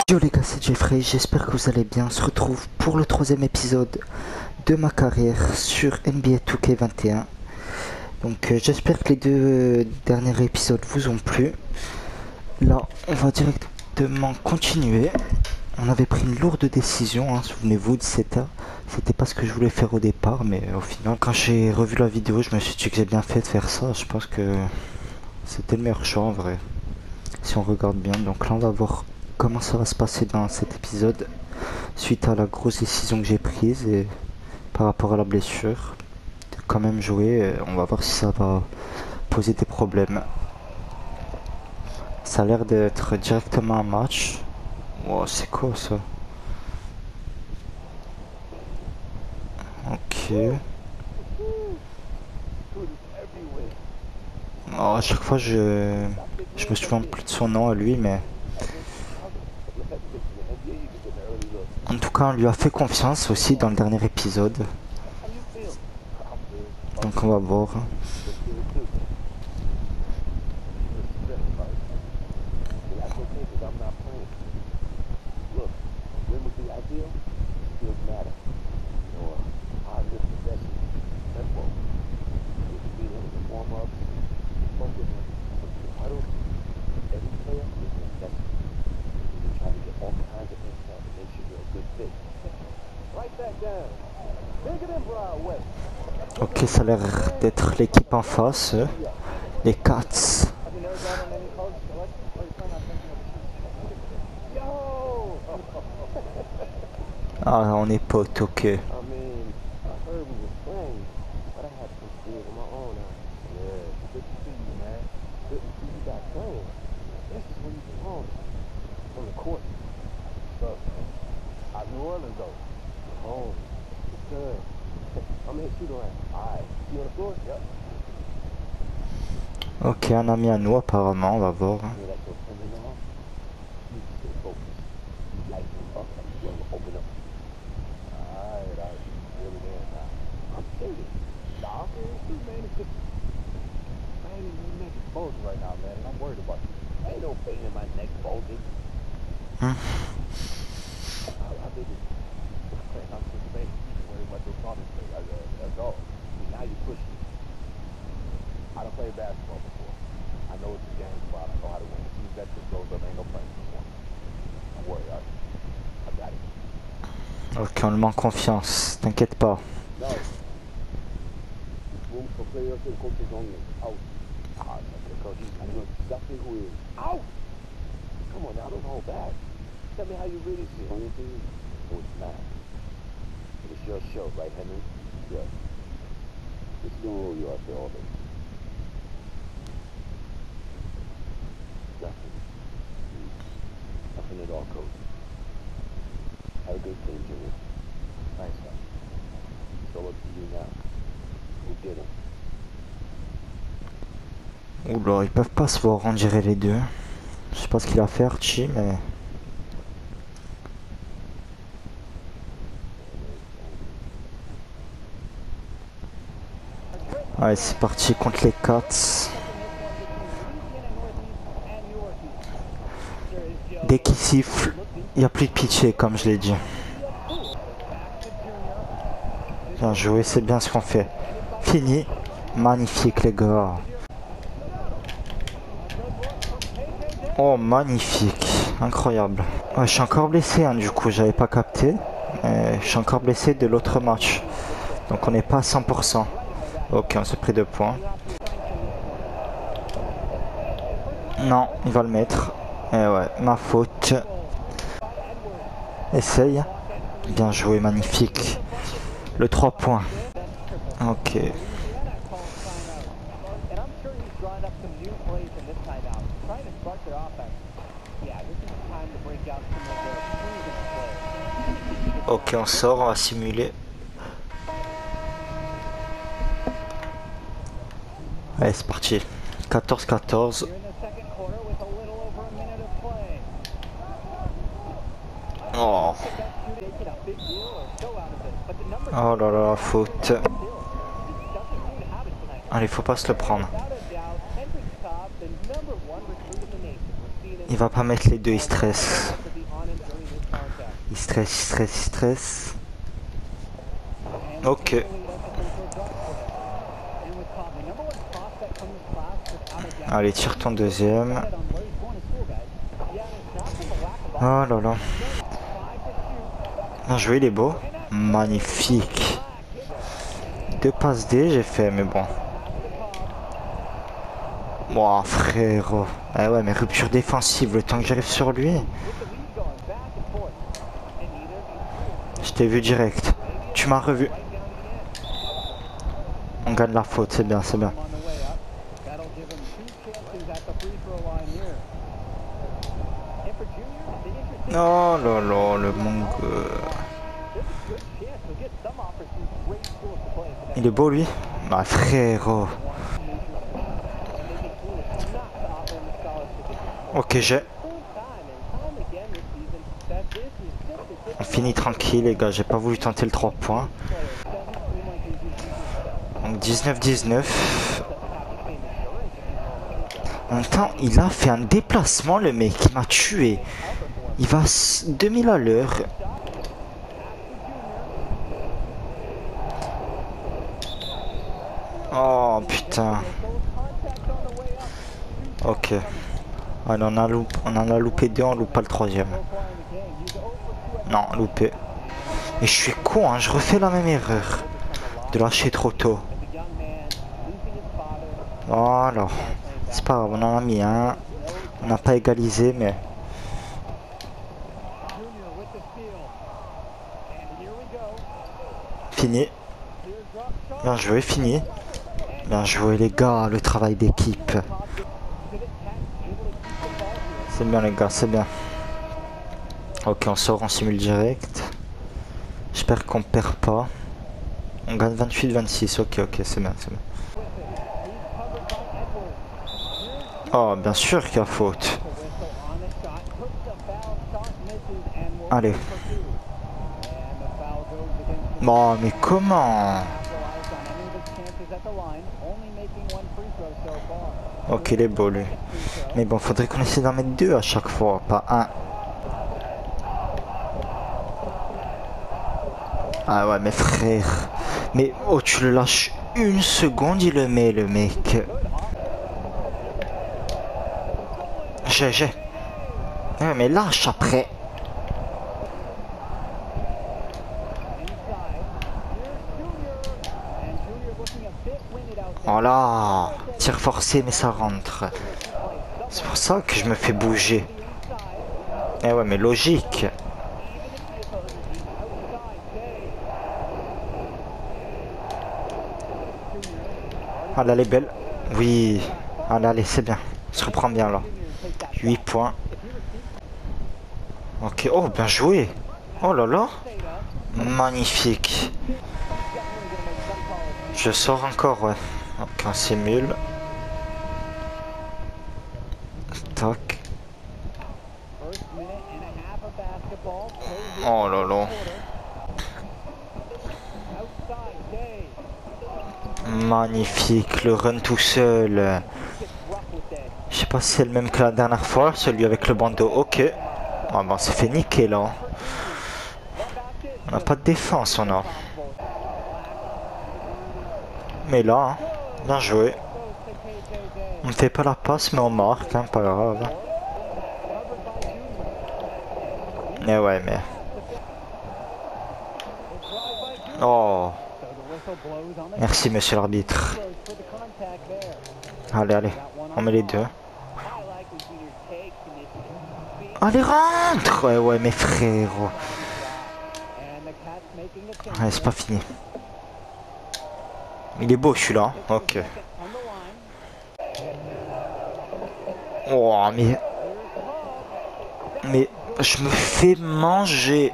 Yo les gars, c'est Jeffrey, j'espère que vous allez bien. On se retrouve pour le troisième épisode de ma carrière sur NBA 2K21. Donc j'espère que les deux derniers épisodes vous ont plu. Là, on va directement continuer. On avait pris une lourde décision, hein, souvenez-vous de CETA. C'était pas ce que je voulais faire au départ, mais au final, quand j'ai revu la vidéo, je me suis dit que j'ai bien fait de faire ça. Je pense que c'était le meilleur choix en vrai, si on regarde bien. Donc là, on va voir comment ça va se passer dans cet épisode suite à la grosse décision que j'ai prise et par rapport à la blessure de quand même jouer. On va voir si ça va poser des problèmes. Ça a l'air d'être directement un match. Wow, c'est quoi ça? Ok. Oh, à chaque fois je me souviens plus de son nom à lui, mais en tout cas on lui a fait confiance aussi dans le dernier épisode. Donc on va voir. Ok, ça a l'air d'être l'équipe en face, les Cats. Ah, on est potes, ok. Ok, un ami à nous apparemment, on va voir. Hmm. Ok, on le met en confiance, t'inquiète pas. Oula, ils peuvent pas se voir, on dirait les deux. Je sais pas ce qu'il a fait Archie, mais... Allez, c'est parti contre les Cats. Dès qu'il siffle, il n'y a plus de pitié, comme je l'ai dit. Bien joué, c'est bien ce qu'on fait. Fini. Magnifique, les gars. Oh, magnifique. Incroyable. Ouais, je suis encore blessé, hein, du coup, j'avais pas capté. Je suis encore blessé de l'autre match. Donc on n'est pas à 100%. Ok, on s'est pris 2 points. Non, il va le mettre. Et ouais, ma faute. Essaye. Bien joué, magnifique. Le 3 points. Ok. Ok, on sort, on va simuler. Allez, c'est parti. 14-14. Oh. Oh là là, faute. Allez, faut pas se le prendre. Il va pas mettre les deux, il stresse. Il stresse, il stresse, il stresse. Ok. Allez, tire ton deuxième. Oh là là. Bien joué, il est beau. Magnifique. 2 passes D, j'ai fait, mais bon. Wow, frérot. Ah ouais, mais rupture défensive, le temps que j'arrive sur lui. Je t'ai vu direct. Tu m'as revu. On gagne la faute, c'est bien, c'est bien. Oh là là, le manque. Il est beau lui. Bah frérot. Ok, j'ai. On finit tranquille les gars, j'ai pas voulu tenter le 3 points. Donc 19-19. En même temps, il a fait un déplacement le mec, il m'a tué. Il va 2000 à l'heure. Oh putain. Ok. Allez, on en a loupé 2, on loupe pas le 3e. Non, loupé. Et je suis con, hein, je refais la même erreur. De lâcher trop tôt. Voilà. C'est pas grave, on en a mis un. On n'a pas égalisé, mais... Fini. Bien joué, fini. Bien joué les gars, le travail d'équipe. C'est bien les gars, c'est bien. Ok, on sort en simul direct. J'espère qu'on perd pas. On gagne 28-26, ok, c'est bien, c'est bien. Oh, bien sûr qu'il y a faute. Allez. Bon, mais comment? Ok, il est beau lui. Mais bon, faudrait qu'on essaie d'en mettre 2 à chaque fois, pas 1. Ah ouais, mais frère. Mais oh, tu le lâches 1 seconde, il le met, le mec. J'ai. Ouais, mais lâche après. Voilà. Tir forcé, mais ça rentre. C'est pour ça que je me fais bouger. Eh ouais, mais logique. Ah là, elle est belle. Oui. Ah là, allez, c'est bien. On se reprend bien là. 8 points. Ok. Oh, bien joué. Oh là là. Magnifique. Je sors encore, ouais. Ok, on simule. Tac. Oh là là. Magnifique, le run tout seul. Je sais pas si c'est le même que la dernière fois, celui avec le bandeau. Ok. Ah bah c'est fait niquer là. On n'a pas de défense, on a. Mais là, hein, bien joué. On ne fait pas la passe, mais on marque, hein, pas grave. Mais ouais, mais... Oh. Merci, monsieur l'arbitre. Allez, allez, on met les 2. Allez, rentre! Ouais, ouais, mes frères. Allez, c'est pas fini. Il est beau, celui-là. Ok. Oh, mais je me fais manger.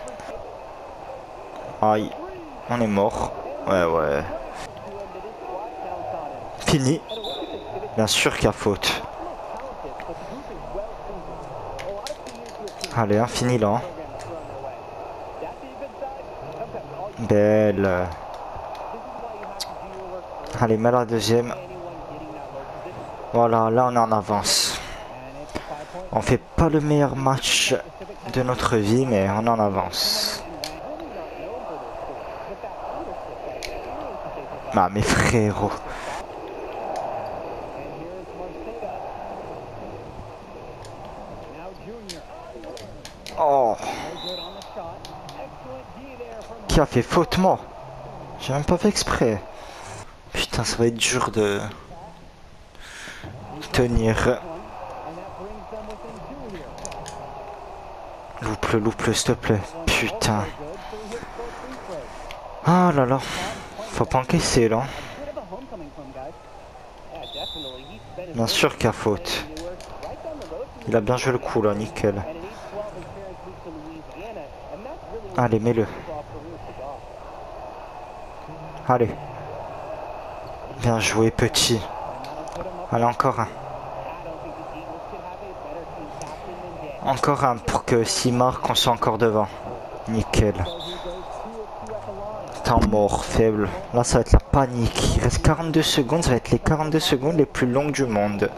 Aïe. On est mort. Ouais, ouais. Fini. Bien sûr qu'il y a faute. Allez, hein, fini là. Hein. Belle. Allez, mets la deuxième. Voilà, là on est en avance. On fait pas le meilleur match match de notre vie, mais on en avance. Ah, mes frérots. Oh. Qui a fait faute, moi? J'ai même pas fait exprès. Putain, ça va être dur de tenir. Loupe-le, s'il te plaît. Putain. Ah là là. Faut pas encaisser, là. Bien sûr qu'il y a faute. Il a bien joué le coup, là. Nickel. Allez, mets-le. Allez. Bien joué, petit. Allez, encore un. Encore un pour que s'il marque, on soit encore devant. Nickel. Temps mort, faible. Là, ça va être la panique. Il reste 42 secondes. Ça va être les 42 secondes les plus longues du monde.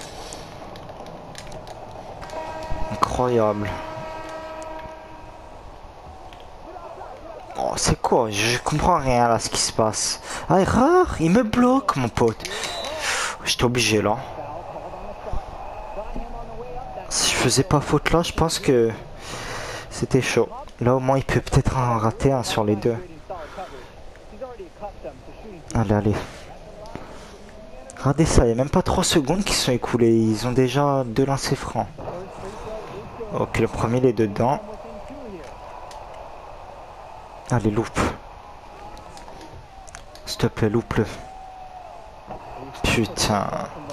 Incroyable. Oh, c'est quoi? Je comprends rien là, ce qui se passe. Ah, rare. Il me bloque, mon pote. J'étais obligé, là. Si je faisais pas faute là, je pense que c'était chaud. Là, au moins, il peut peut-être en rater un sur les deux. Allez, allez. Regardez ça, il n'y a même pas 3 secondes qui sont écoulées. Ils ont déjà 2 lancers francs. Ok, le premier, il est dedans. Allez, loupe. S'il te plaît, loupe-le. Putain.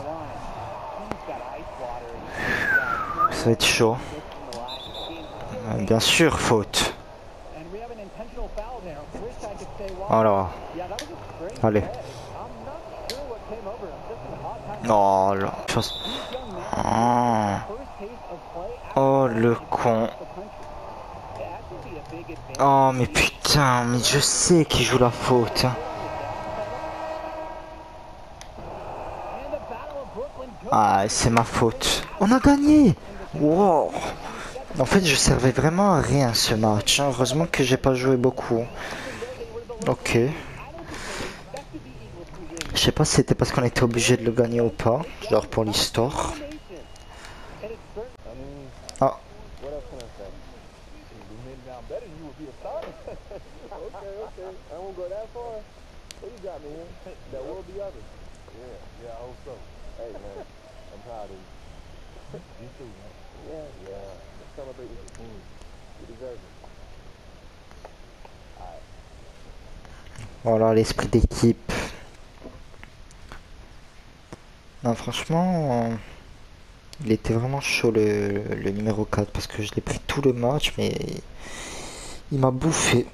Ça va être chaud. Bien sûr, faute. Alors. Allez. Oh là. Oh le con. Oh mais putain, mais je sais qui joue la faute. Ah, c'est ma faute. On a gagné. Wow. En fait, je servais vraiment à rien ce match. Heureusement que j'ai pas joué beaucoup. Ok. Je sais pas si c'était parce qu'on était obligé de le gagner ou pas. Genre pour l'histoire. Ah. Voilà l'esprit d'équipe. Non, franchement, il était vraiment chaud le numéro 4 parce que je l'ai pris tout le match, mais il m'a bouffé.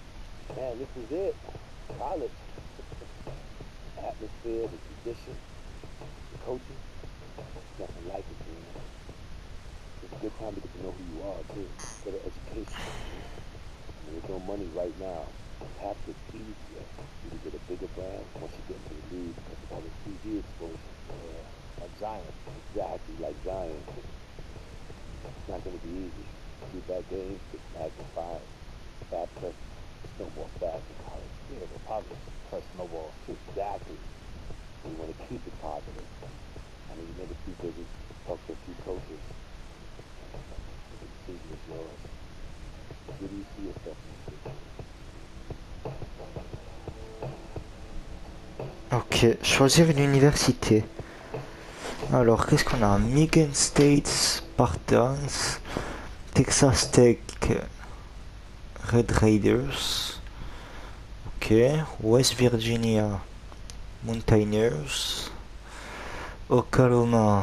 Ok, choisir une université. Alors, qu'est-ce qu'on a? Michigan State Spartans, Texas Tech Red Raiders, ok, West Virginia Mountaineers, Oklahoma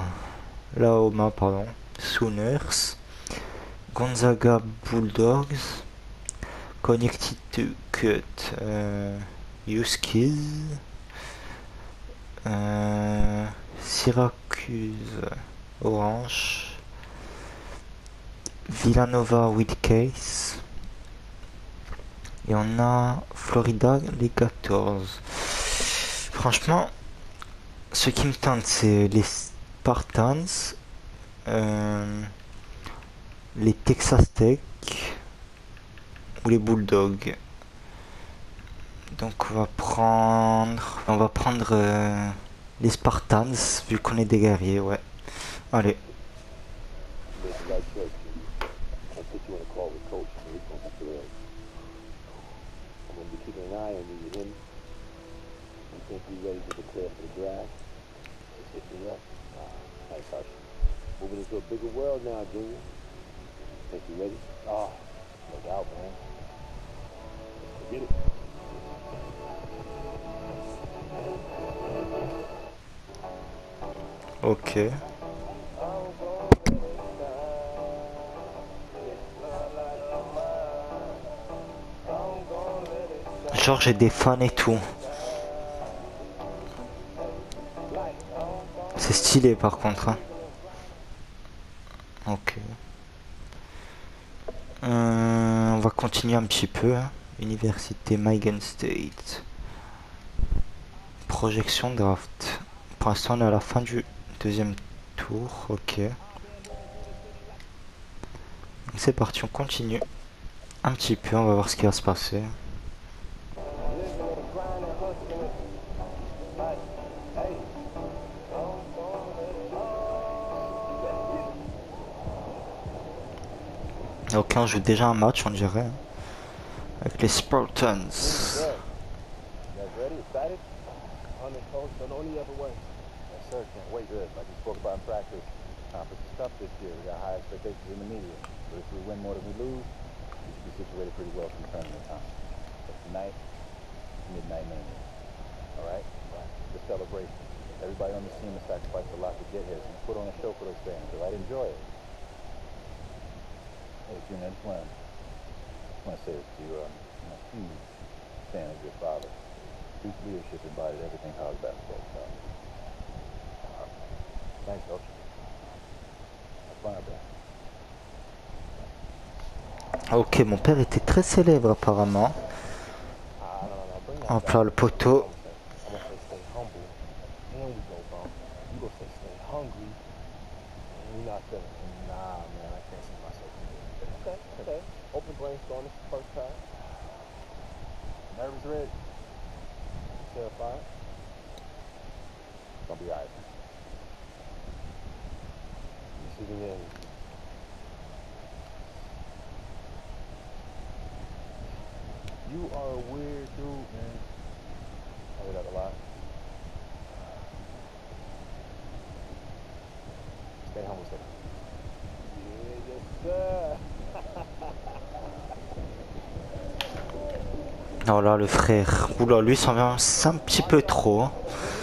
Sooners, Gonzaga Bulldogs, Connecticut Huskies, Syracuse Orange, Villanova Wildcats, et on a Florida les 14. Franchement, ce qui me tente, c'est les Spartans. les Texas Tech ou les Bulldogs. Donc on va prendre les Spartans vu qu'on est des guerriers, ouais. Allez. Moving into a bigger world now, Junior. Think you ready? Oh, no doubt, man. Let's get it. Ok. Genre j'ai des fans et tout. C'est stylé par contre. Hein. Ok. On va continuer un petit peu. Hein. Université Michigan State. Projection draft. Pour l'instant on est à la fin du deuxième tour. Ok. C'est parti, on continue. Un petit peu, on va voir ce qui va se passer. Ok, on joue déjà un match, on dirait. Hein, avec les Spartans. Midnight Mania. All right? The celebration. Everybody on the team has sacrificed a lot to get here, so you put on a show for those fans, all right? Enjoy it. Hey, Junior, I just want to say this to you. I'm a huge fan of your father. His leadership embodied everything college basketball is about. Thanks, Coach. Have fun out there. Ok, mon père était très célèbre apparemment. En plein le poteau. Nervous, Red? Terrified? It's gonna be alright. You see the end. You are a weird dude, man. I hear that a lot. Stay humble, stay humble. Yeah, yes, sir. Oh là, le frère. Oula, lui, ça vient un petit peu trop. Hein.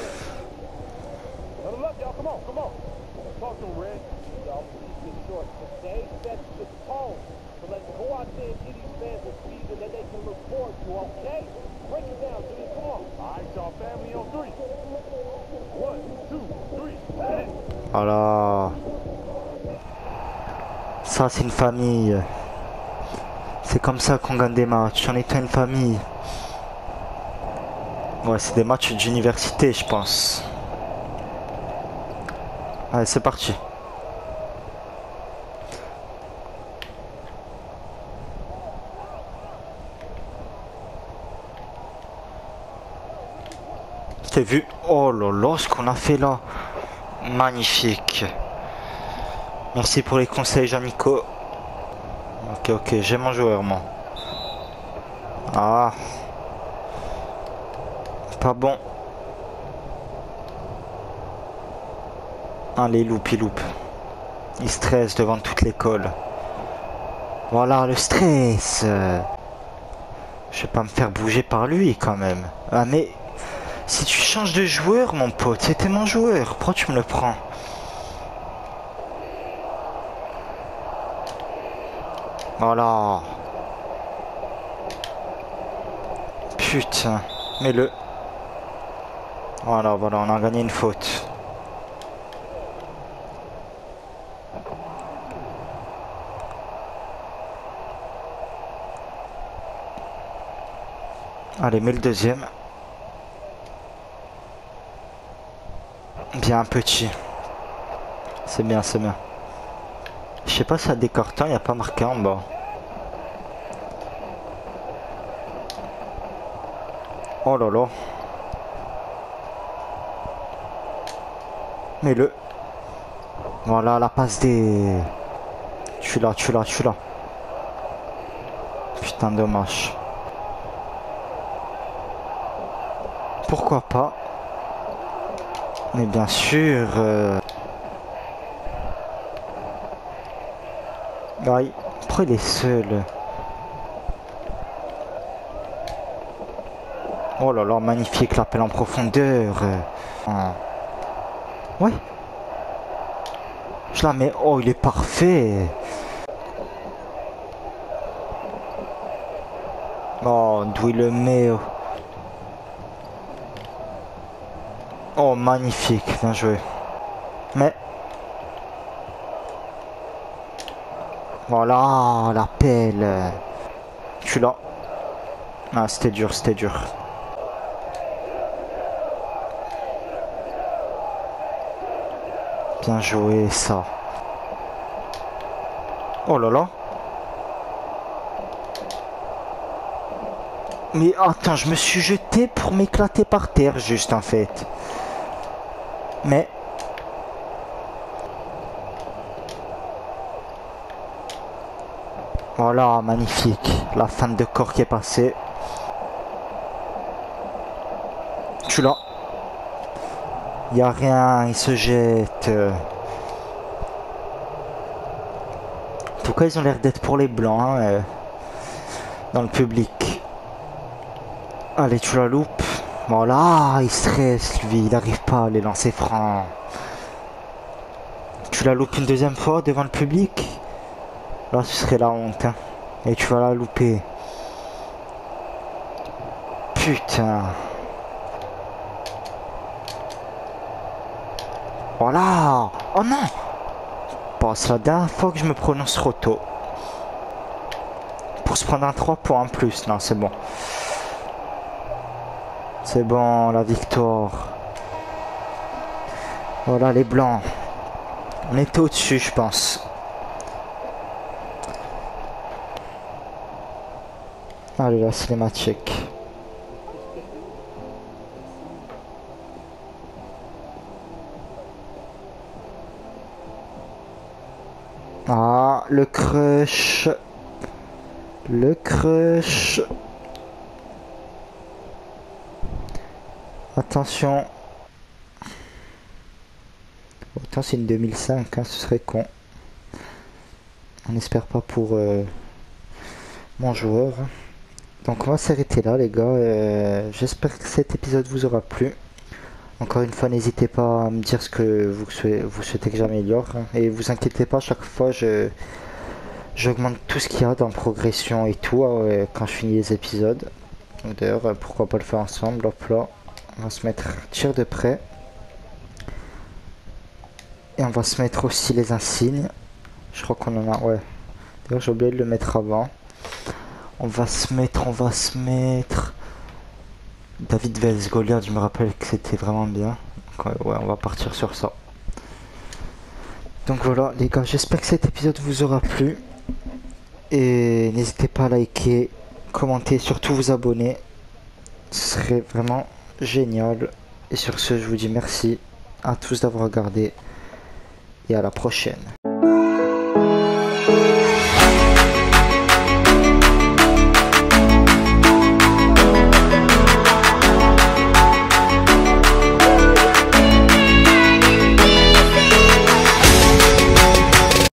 Voilà. Ça, c'est une famille. C'est comme ça qu'on gagne des matchs. On est une famille. Ouais, c'est des matchs d'université, je pense. Allez, c'est parti. T'as vu? Oh là là, ce qu'on a fait là. Magnifique. Merci pour les conseils, Jamico. Ok, j'ai mon joueur, moi. Ah. Pas bon. Allez, il loupe. Il stresse devant toute l'école. Voilà, le stress. Je vais pas me faire bouger par lui, quand même. Ah, mais... Si tu changes de joueur, mon pote, c'était mon joueur. Pourquoi tu me le prends? Voilà. Putain. Mets-le. Voilà, on a gagné une faute. Allez, mets le deuxième. Bien petit. C'est bien, c'est bien. Je sais pas si ça a des cartons, il n'y a pas marqué en bas. Oh là là. Mais le... Voilà la passe des... Je suis là. Putain, dommage. Pourquoi pas? Mais bien sûr... Aïe, pourquoi il est seul? Oh là là, magnifique l'appel en profondeur. Ouais. Je la mets. Oh, il est parfait. Oh, d'où il le met. Oh, magnifique. Bien joué. Mais... Voilà, l'appel. Je suis là. Ah, c'était dur. Bien joué, ça. Oh là là. Mais attends, je me suis jeté pour m'éclater par terre, juste en fait. Mais... Voilà, magnifique. La femme de corps qui est passée. Je suis là. Il n'y a rien, il se jette. En tout cas, ils ont l'air d'être pour les blancs, hein, dans le public. Allez, tu la loupes. Voilà, il stresse, lui, il n'arrive pas à les lancer francs. Tu la loupes une deuxième fois devant le public. Là, ce serait la honte, hein. Et tu vas la louper. Putain. Voilà. Oh non. Bon, c'est la dernière fois que je me prononce trop tôt. Pour se prendre un 3 points en plus. Non, c'est bon. C'est bon, la victoire. Voilà, les blancs. On était au-dessus, je pense. Allez, la cinématique. Ah, le crush. Le crush. Attention. Autant c'est une 2005, hein, ce serait con. On n'espère pas pour mon joueur. Donc on va s'arrêter là les gars. J'espère que cet épisode vous aura plu. Encore une fois, n'hésitez pas à me dire ce que vous souhaitez que j'améliore. Et vous inquiétez pas, chaque fois j'augmente tout ce qu'il y a dans progression et tout quand je finis les épisodes. D'ailleurs, pourquoi pas le faire ensemble. Hop là, on va se mettre tir de près. Et on va se mettre aussi les insignes. Je crois qu'on en a, ouais. D'ailleurs, j'ai oublié de le mettre avant. On va se mettre... David vs Goliath, je me rappelle que c'était vraiment bien. Donc, ouais, on va partir sur ça. Donc voilà, les gars, j'espère que cet épisode vous aura plu. Et n'hésitez pas à liker, commenter, surtout vous abonner. Ce serait vraiment génial. Et sur ce, je vous dis merci à tous d'avoir regardé. Et à la prochaine.